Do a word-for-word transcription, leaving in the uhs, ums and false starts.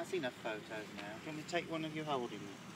That's enough photos now. Do you want me to take one of you holding me?